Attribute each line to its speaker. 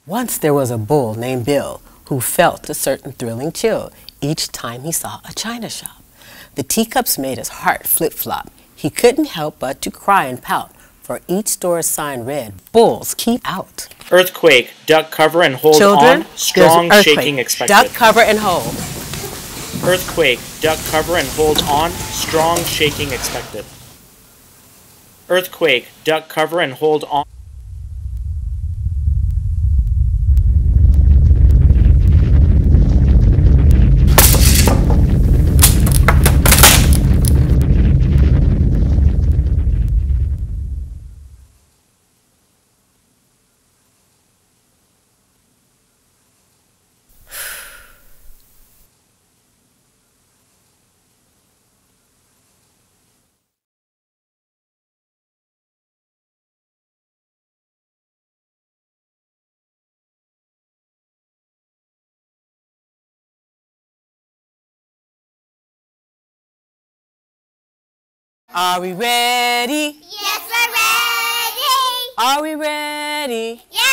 Speaker 1: Once there was a bull named Bill who felt a certain thrilling chill each time he saw a china shop. The teacups made his heart flip-flop. He couldn't help but to cry and pout, for each store's sign read, "Bulls, keep out."
Speaker 2: Earthquake, duck cover and hold
Speaker 1: Children,
Speaker 2: on, strong shaking expected.
Speaker 1: Duck, cover, and hold.
Speaker 2: Earthquake, duck cover and hold on, strong shaking expected. Earthquake, duck cover and hold on.
Speaker 1: Are we ready?
Speaker 3: Yes, we're ready!
Speaker 1: Are we ready?
Speaker 3: Yes!